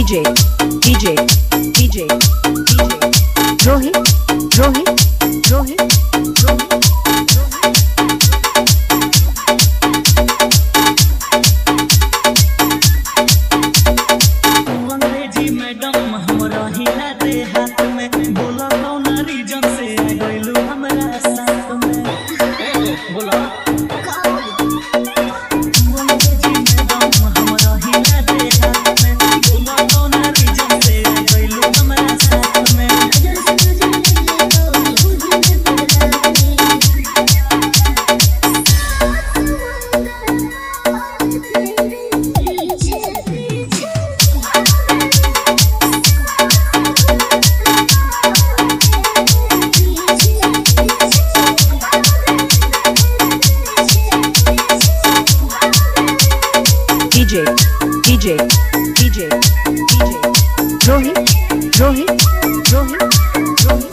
DJ, DJ, DJ, DJ, Rohit, Rohit, Rohit, Rohit. अंग्रेजी madam हमरा हिला दे हाथ में, बोला कौन रीजन से आ गइलू हमरा साथ में, बोला DJ, DJ, DJ, DJ, Rohit, Rohit, Rohit, Rohit.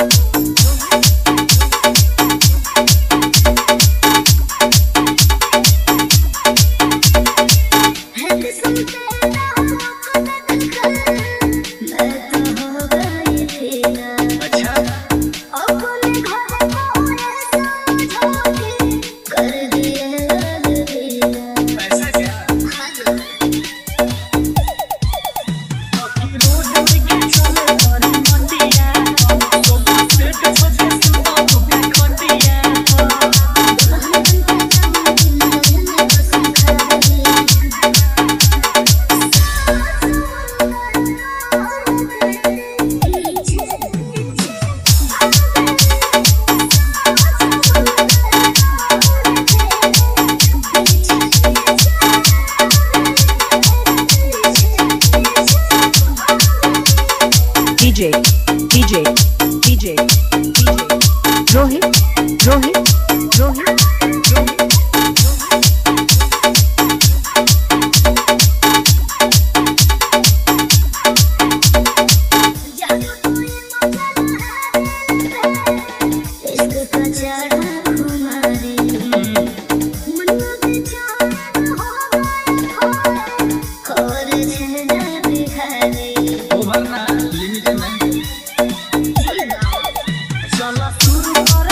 DJ, DJ, DJ, DJ, Rohit, Rohit, Rohit, Rohit. चला शुरू कर